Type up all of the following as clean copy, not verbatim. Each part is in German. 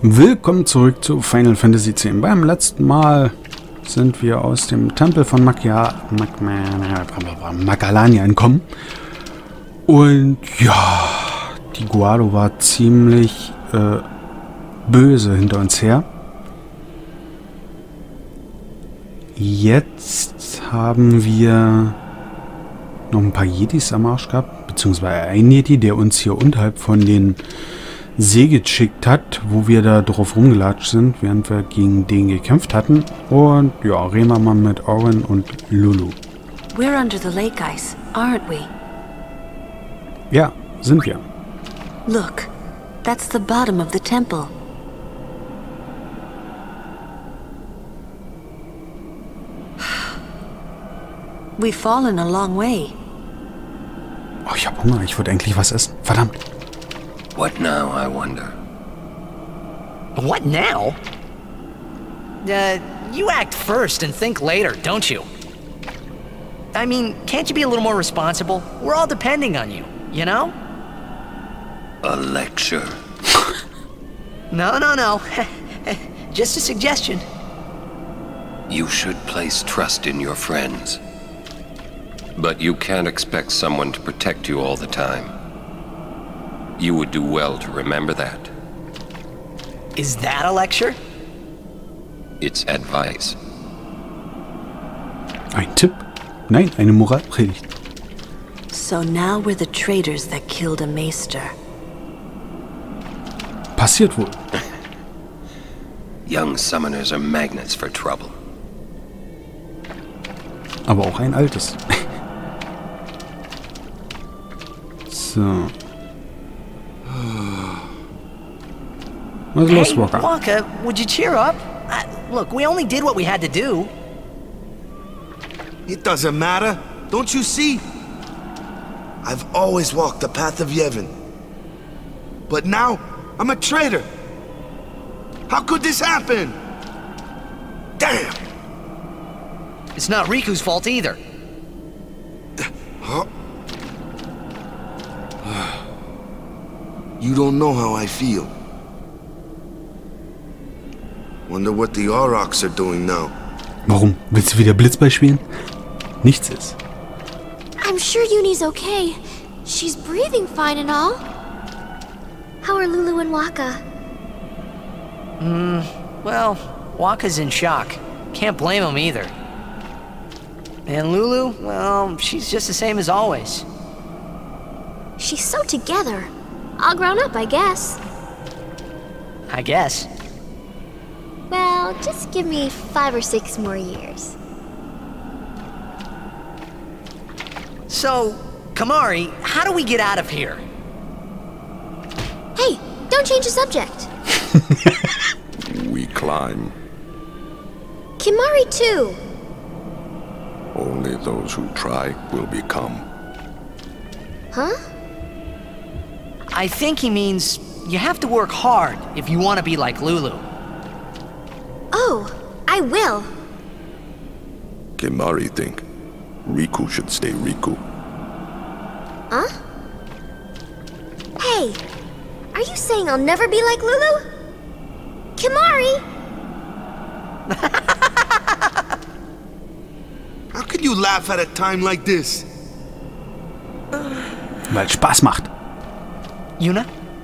Willkommen zurück zu Final Fantasy X. Beim letzten Mal sind wir aus dem Tempel von Macalania entkommen. Und ja, die Guado war ziemlich böse hinter uns her. Jetzt haben wir noch ein paar Jedis am Arsch gehabt, beziehungsweise ein Jedi, der uns hier unterhalb von den See geschickt hat, wo wir da drauf rumgelatscht sind, während wir gegen den gekämpft hatten. Und ja, reden wir mal mit Orin und Lulu. We're under the lake ice, aren't we? Ja, sind wir. Look, that's the bottom of the temple. We've fallen a long way. Oh, ich hab Hunger. Ich wollte eigentlich was essen. Verdammt. What now, I wonder? What now? You act first and think later, don't you? I mean, can't you be a little more responsible? We're all depending on you, you know? A lecture? No. Just a suggestion. You should place trust in your friends. But you can't expect someone to protect you all the time. You would do well to remember that. Is that a lecture? It's advice. Ein Tipp? Nein, eine Moralpredigt. So now we're the traitors that killed a maester. Passiert wohl. Young summoners are magnets for trouble. Aber auch ein altes. So. Was ist los, Hey, Walker? Wonka, would you cheer up? Look, we only did what we had to do. It doesn't matter. Don't you see? I've always walked the path of Yevon. But now, I'm a traitor. How could this happen? Damn! It's not Riku's fault either. Huh? You don't know how I feel. Wonder what the Aurochs are doing now. Warum? Willst du wieder Blitzball spielen? Nichts ist. I'm sure Uni's okay. She's breathing fine and all. How are Lulu and Waka? Well, Waka's in shock. Can't blame him either. And Lulu, well, she's just the same as always. She's so together. All grown up, I guess. I guess. Well, just give me 5 or 6 more years. So, Kamari, how do we get out of here? Hey, don't change the subject. We climb. Kimari too. Only those who try will become. Huh? I think he means you have to work hard if you want to be like Lulu. Oh, I will. Kimari think Riku should stay Riku. Huh? Hey, are you saying I'll never be like Lulu? Kimari! How can you laugh at a time like this? Weil es Spaß macht. Yuna?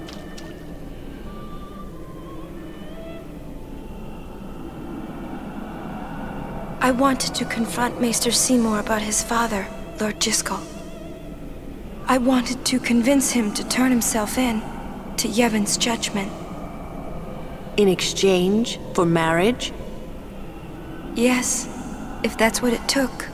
I wanted to confront Maester Seymour about his father, Lord Jyscal. I wanted to convince him to turn himself in to Yevon's judgment. In exchange for marriage? Yes, if that's what it took.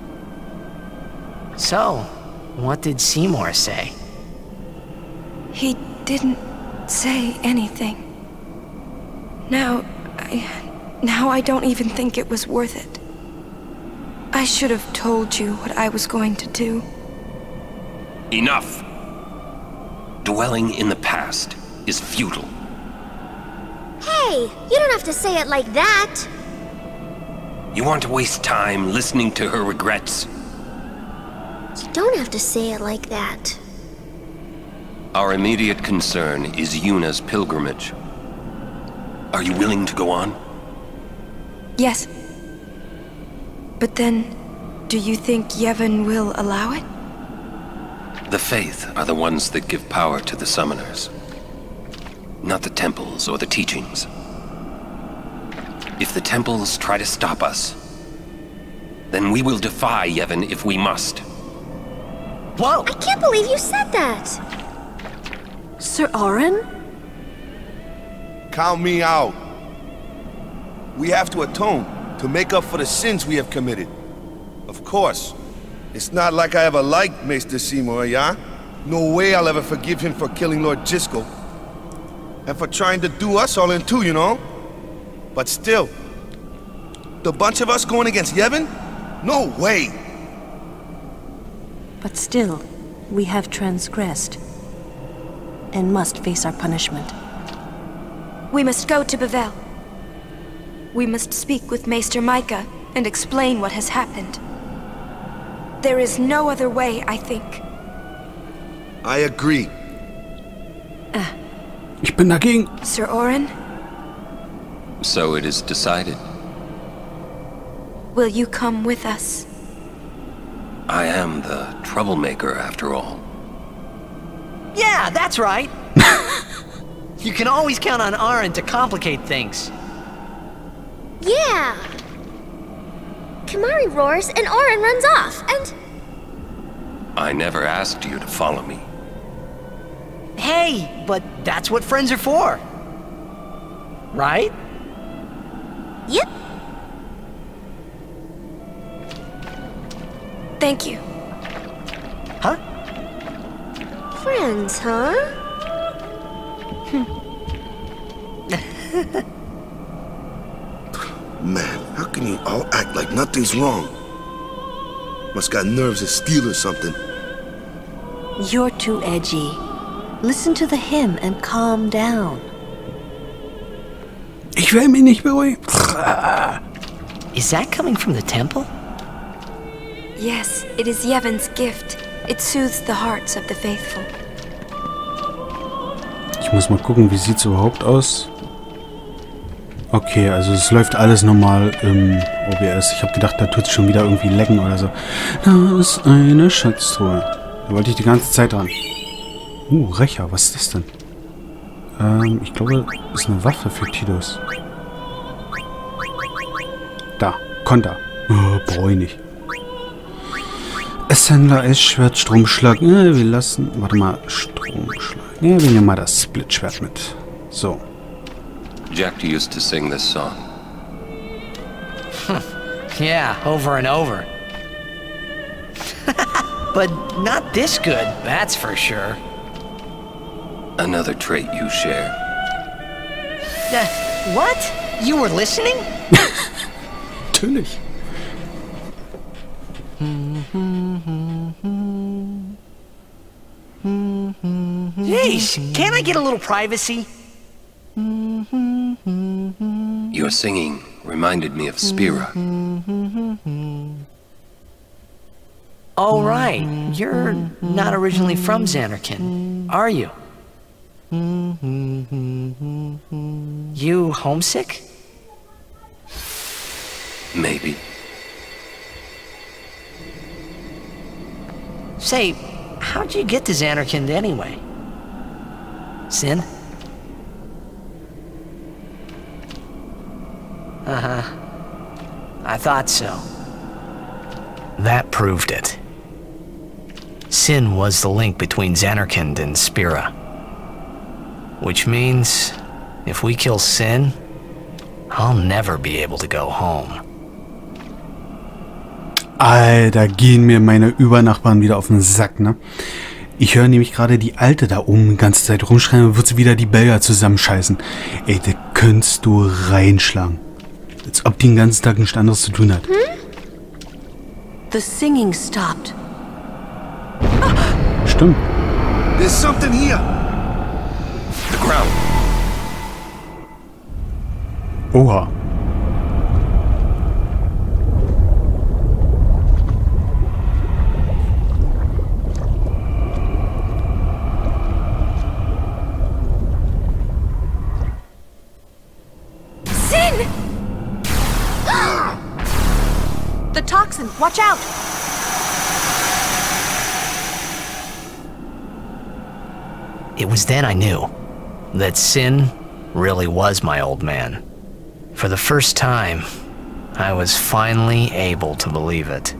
So, what did Seymour say? He didn't say anything. Now I don't even think it was worth it. I should have told you what I was going to do. Enough! Dwelling in the past is futile. Hey, you don't have to say it like that. You want to waste time listening to her regrets? You don't have to say it like that. Our immediate concern is Yuna's pilgrimage. Are you willing to go on? Yes. But then, do you think Yevon will allow it? The Faith are the ones that give power to the summoners. Not the temples or the teachings. If the temples try to stop us, then we will defy Yevon if we must. Whoa! I can't believe you said that! Sir Orin? Count me out. We have to atone to make up for the sins we have committed. Of course. It's not like I ever liked Maester Seymour, yeah? No way I'll ever forgive him for killing Lord Jyscal. And for trying to do us all in too, you know? But still, the bunch of us going against Yevon? No way! But still, we have transgressed. And must face our punishment. We must go to Bevelle. We must speak with Maester Micah and explain what has happened. There is no other way, I think. I agree. Ich bin dagegen. Sir Orin, So it is decided. will you come with us? I am the troublemaker, after all. Yeah, that's right. You can always count on Orin to complicate things. Yeah! Kimahri roars and Orin runs off, and... I never asked you to follow me. Hey, but that's what friends are for. Right? Yep. Thank you. Huh? Friends, huh? Man, how can you all act like nothing's wrong? Must got nerves of steel or something. You're too edgy. Listen to the hymn and calm down. Ich will mich nicht beruhigen. Is that coming from the temple? Yes, it is Yevon's gift. It soothes the hearts of the faithful. Ich muss mal gucken, wie sieht's überhaupt aus. Okay, also es läuft alles normal im OBS. Ich habe gedacht, da tut's schon wieder irgendwie lecken oder so. Da ist eine Schatztruhe. Da wollte ich die ganze Zeit dran. Rächer, was ist das denn? Ich glaube, das ist eine Waffe für Tidus. Da, Konter. Oh, brauche ich nicht. Esshändler, Eisschwert, Stromschlag. Ja, wir lassen... Warte mal, Stromschlag. Ja, wir nehmen mal das Splitschwert mit. So. Jack used to sing this song. Yeah, over and over. But not this good, that's for sure. Another trait you share. What? You were listening? Natürlich. Jeez, can't I get a little privacy? Your singing reminded me of Spira. Oh, right. You're not originally from Zanarkand, are you? You homesick? Maybe. Say, how'd you get to Zanarkand anyway? Sin? Uh-huh. I thought so. That proved it. Sin was the link between Zanarkand and Spira. Which means, if we kill Sin, I'll never be able to go home. Alter, gehen mir meine Übernachbarn wieder auf den Sack, ne? Ich höre nämlich gerade die Alte da oben die ganze Zeit rumschreien und wird sie wieder die Belger zusammenscheißen. Ey, da könntest du reinschlagen. Als ob die den ganzen Tag nichts anderes zu tun hat. The singing stopped. Stimmt. There's something here. The ground. Oha. Sin! The toxin, watch out! It was then I knew that Sin really was my old man. For the first time, I was finally able to believe it.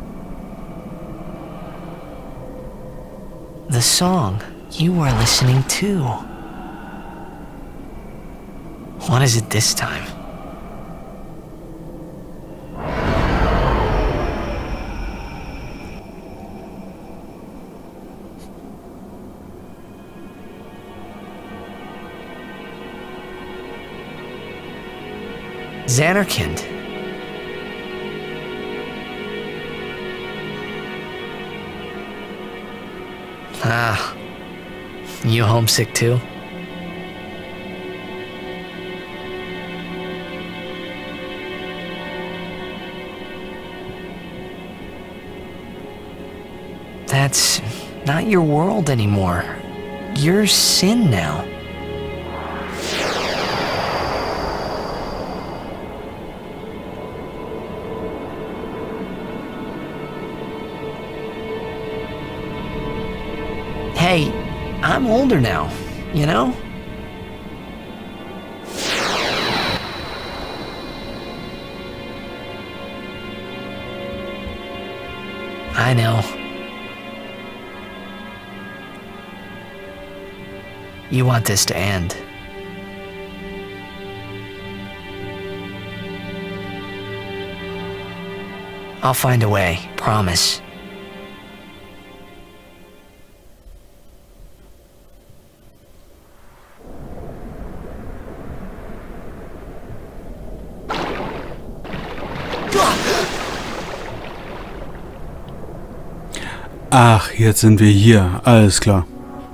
The song you were listening to. What is it this time? Zanarkand. Ah, you homesick too? That's not your world anymore. You're Sin now. Hey, I'm older now, you know? I know. You want this to end. I'll find a way, promise. Ach, jetzt sind wir hier. Alles klar.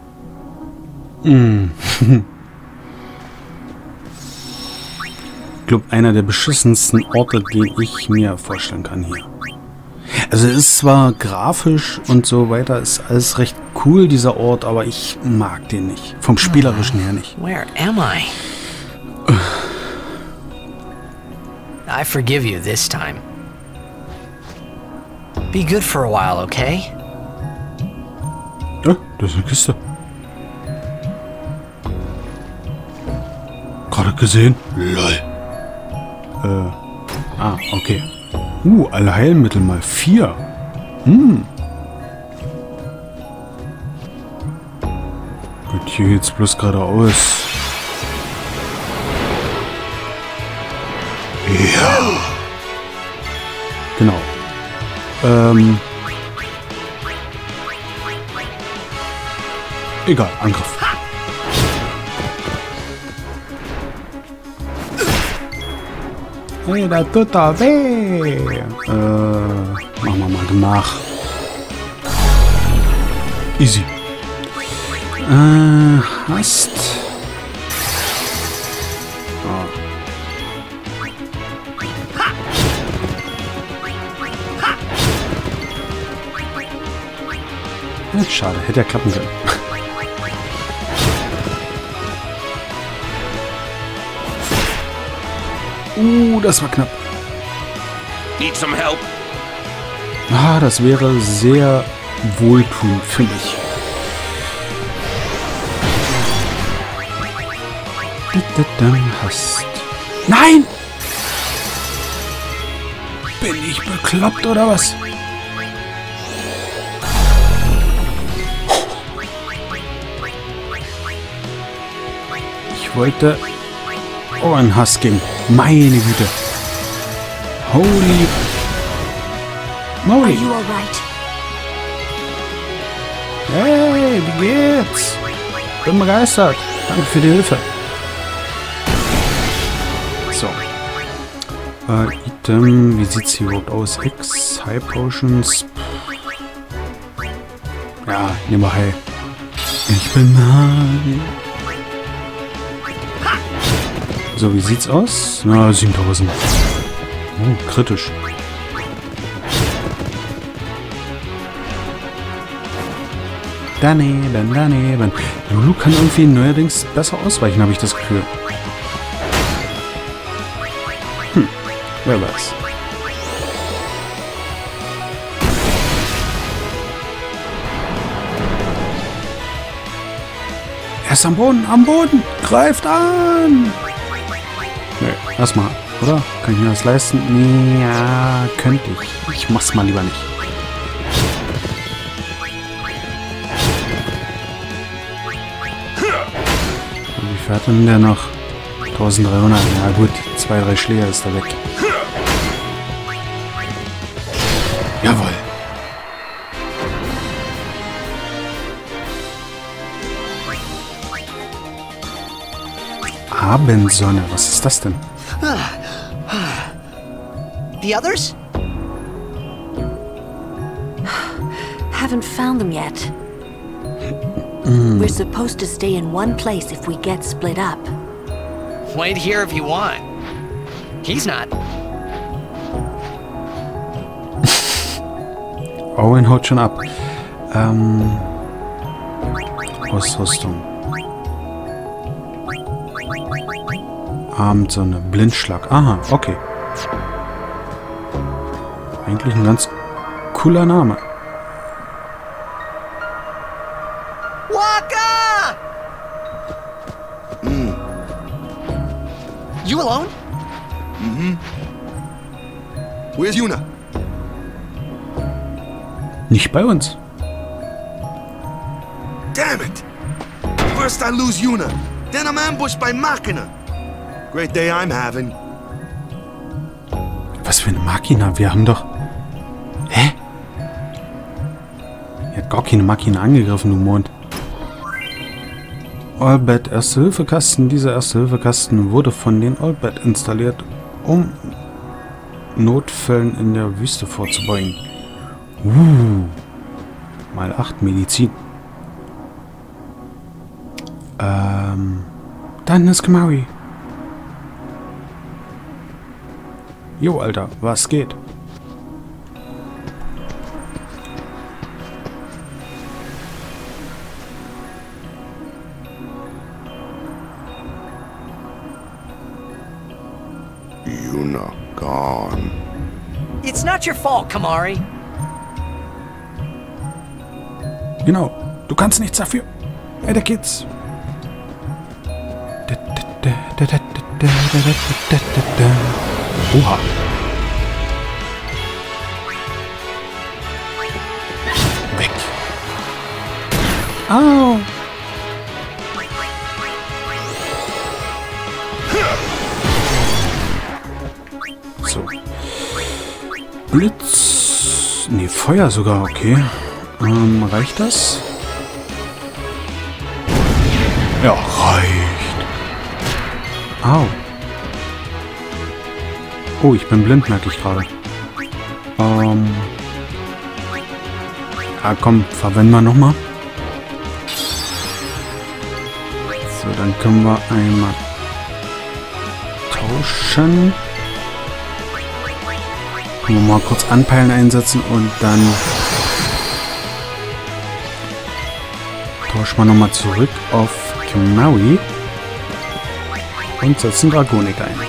Ich glaube, einer der beschissensten Orte, den ich mir vorstellen kann hier. Also es ist zwar grafisch und so weiter, ist alles recht cool, dieser Ort, aber ich mag den nicht. Vom Spielerischen her nicht. Where am I? I forgive you this time. Be good for a while, okay? Ja, das ist eine Kiste. Gerade gesehen? Lol. Okay. Alle Heilmittel mal 4. Gut, hier geht's bloß geradeaus. Ja. Genau. Egal, Angriff. Hey, da tut er weh. Machen wir mal Gemach. Easy. Hast. Ja, schade, hätte ja klappen können. Das war knapp. Need some help? Das wäre sehr wohltuend für mich. Hast. Nein! Bin ich bekloppt oder was? Ich wollte... Oh, ein Husking. Meine Güte. Holy... Moly. Are you alright? Hey, wie geht's? Bin begeistert. Danke für die Hilfe. So. Item. Wie sieht's hier überhaupt aus? X, High Potions. Ja, nehmen wir High. Ich bin High. So, wie sieht's aus? Na, 7000. Oh, kritisch. Daneben, daneben. Lulu kann irgendwie neuerdings besser ausweichen, habe ich das Gefühl. Wer weiß. Er ist am Boden, am Boden! Greift an! Nee, erstmal, oder? Kann ich mir das leisten? Nee, ja, könnte ich. Ich mach's mal lieber nicht. Und wie viel hat denn der noch? 1300. Na gut, 2, 3 Schläge ist er weg. Jawohl. Abendsonne, was ist das denn? The others? Haven't found them yet. We're supposed to stay in one place if we get split up. Wait here if you want. He's not. Owen haut schon ab. Ausrüstung. Abendsonne, Blindschlag. Aha, okay. Eigentlich ein ganz cooler Name. Waka! You alone? Where's Yuna? Nicht bei uns. Damn it! First I lose Yuna, then I'm ambushed by Machina. Great day I'm having. Was für eine Machina? Wir haben doch... Hä? Er hat gar keine Machina angegriffen, du Mond. Allbed Erste-Hilfe-Kasten. Dieser Erste-Hilfe-Kasten wurde von den Allbed installiert, um Notfällen in der Wüste vorzubeugen. Mal 8 Medizin. Dann ist Kamari. Jo, Alter, was geht? Yuna gone. It's not your fault, Kamari. Genau, du kannst nichts dafür. Weiter geht's. Oha. Weg. Au. So. Blitz. Nee, Feuer sogar, okay. Reicht das? Ja, reicht. Au. Oh, ich bin blind, merke ich gerade. Ja, komm, verwenden wir nochmal. So, dann können wir einmal tauschen. Können wir mal kurz anpeilen einsetzen und dann tauschen wir nochmal zurück auf Kamari und setzen Dragonik ein.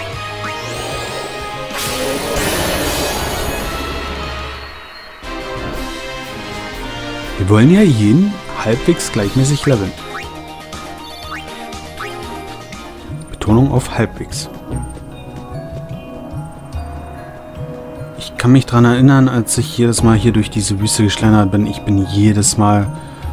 Wir wollen ja jeden halbwegs gleichmäßig leveln. Betonung auf halbwegs. Ich kann mich daran erinnern, als ich jedes Mal hier durch diese Wüste geschlendert bin. Ich bin jedes Mal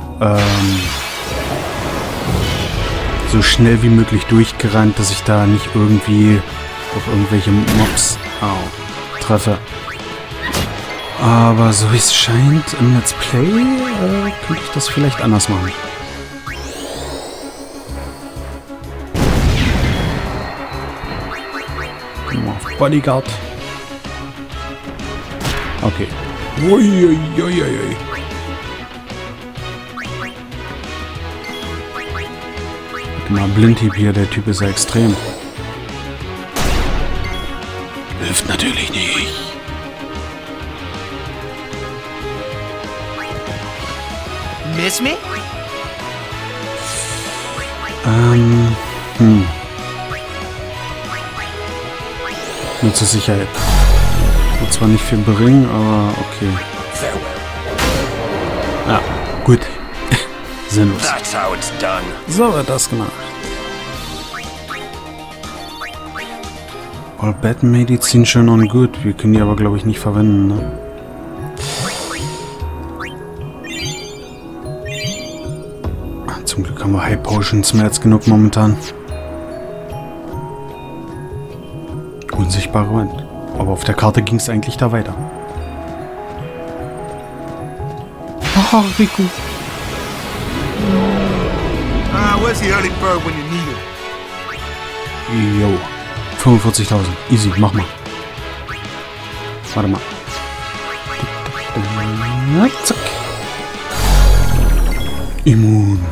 so schnell wie möglich durchgerannt, dass ich da nicht irgendwie auf irgendwelche Mobs treffe. Aber so wie es scheint, im Let's Play könnte ich das vielleicht anders machen. Gucken wir mal auf Bodyguard. Okay. Uiuiuiui. Mal Blindhieb hier, der Typ ist ja extrem. Hilft natürlich nicht. Miss me? Nur zur Sicherheit. Wird zwar nicht viel bringen, aber okay. Ja, gut. Sinnlos. So wird das gemacht. All-Bad-Medizin schön und gut. Wir können die aber, glaube ich, nicht verwenden, ne? Zum Glück haben wir High Potions mehr als genug momentan. Unsichtbare Wand. Aber auf der Karte ging es eigentlich da weiter. Haha, Riku. Where's the early bird when you need him? Jo. 45.000. Easy, mach mal. Warte mal. Zack. Immun.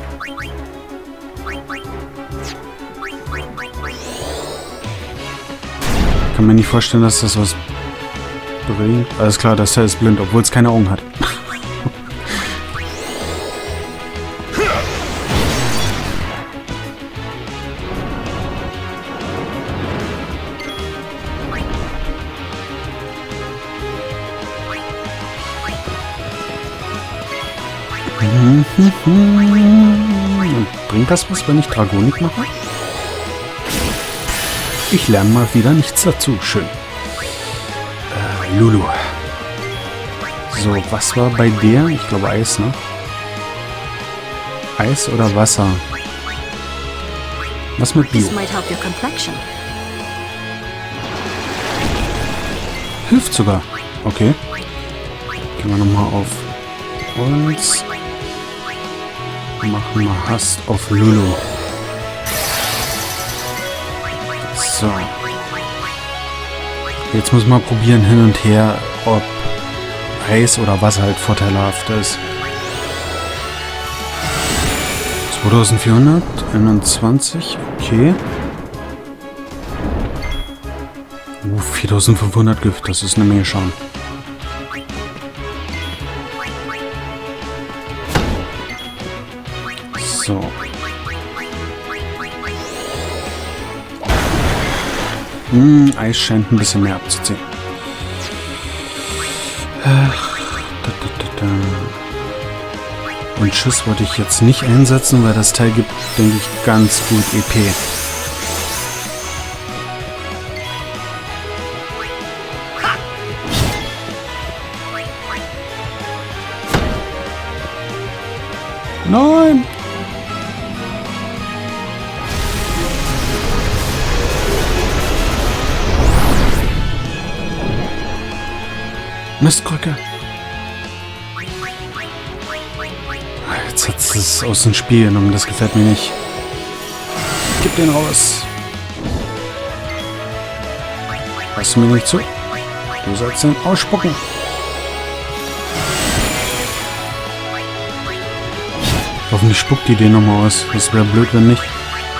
Kann mir nicht vorstellen, dass das was bringt. Alles klar, das Teil ist blind, obwohl es keine Augen hat. Bringt das was, wenn ich Dragonik mache? Ich lerne mal wieder nichts dazu. Schön. Lulu. So, was war bei der? Ich glaube Eis, ne? Eis oder Wasser? Was mit Bio? Hilft sogar. Okay. Gehen wir nochmal auf uns. Machen wir Hass auf Lulu. So. Jetzt muss man probieren hin und her, ob Eis oder Wasser halt vorteilhaft ist. 2421, okay. 4500 Gift, das ist eine Menge Schaden. So. Eis scheint ein bisschen mehr abzuziehen. Und Schuss wollte ich jetzt nicht einsetzen, weil das Teil gibt, denke ich, ganz gut EP. Nein! Mistkrücke. Jetzt hat es aus dem Spiel genommen. Das gefällt mir nicht. Gib den raus. Hörst du mir nicht zu? Du sollst den ausspucken. Hoffentlich spuckt die den nochmal aus. Das wäre blöd, wenn nicht.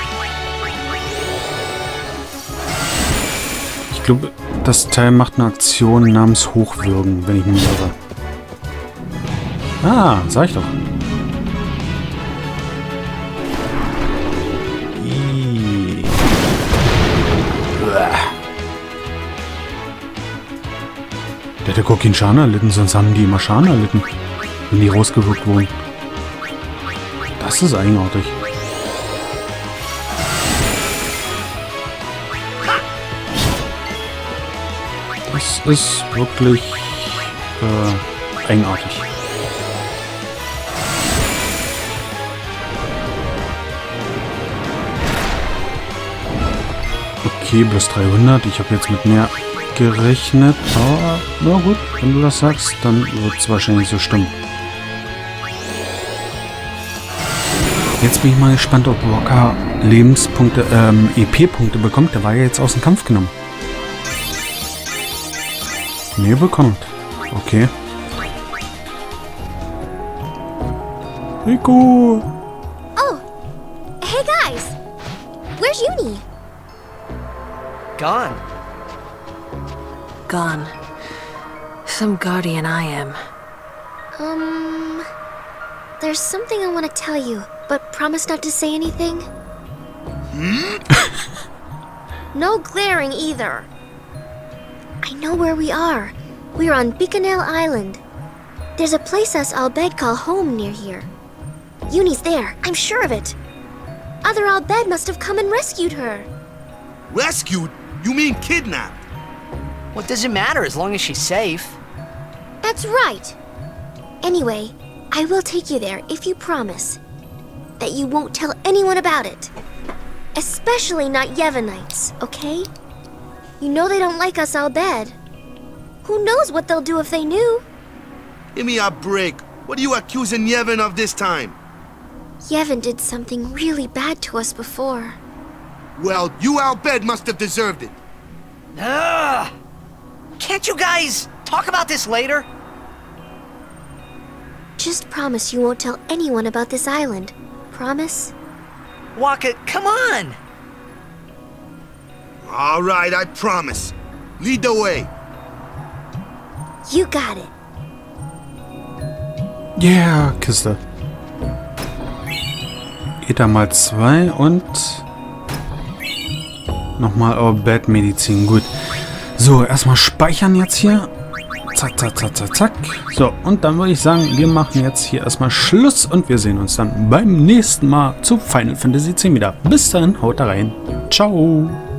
Ich glaube, das Teil macht eine Aktion namens Hochwürgen, wenn ich mich irre. Ah, sag ich doch. Der hätte Kokin Schaden erlitten, sonst haben die immer Schaden erlitten, wenn die rausgewirkt wurden. Das ist eigenartig. Das ist wirklich eigenartig. Okay, plus 300. Ich habe jetzt mit mehr gerechnet. Aber na gut, wenn du das sagst, dann wird es wahrscheinlich so stimmen. Jetzt bin ich mal gespannt, ob Walker Lebenspunkte, EP-Punkte bekommt. Der war ja jetzt aus dem Kampf genommen. Nee, bekommt. Okay. Riku! Oh! Hey guys! Where's Uni? Gone. Gone. Some guardian I am. There's something I want to tell you, but promise not to say anything. No glaring either. I know where we are. We're on Bikanel Island. There's a place us Al Bhed call home near here. Yunie's there, I'm sure of it. Other Al Bhed must have come and rescued her. Rescued? You mean kidnapped? What does it matter as long as she's safe? That's right. Anyway, I will take you there if you promise that you won't tell anyone about it. Especially not Yevonites, okay? You know they don't like us Al Bhed. Who knows what they'll do if they knew? Give me a break. What are you accusing Yevon of this time? Yevon did something really bad to us before. Well, you Al Bhed must have deserved it. Ugh! Can't you guys talk about this later? Just promise you won't tell anyone about this island. Promise? Wakka, come on! All right, I promise. Lead the way. You got it. Yeah, Kiste. Ether mal 2 und nochmal Al Bhed Medizin. Gut. So, erstmal speichern jetzt hier. Zack, zack, zack, zack, zack. So, und dann würde ich sagen, wir machen jetzt hier erstmal Schluss und wir sehen uns dann beim nächsten Mal zu Final Fantasy X wieder. Bis dann, haut da rein. Ciao.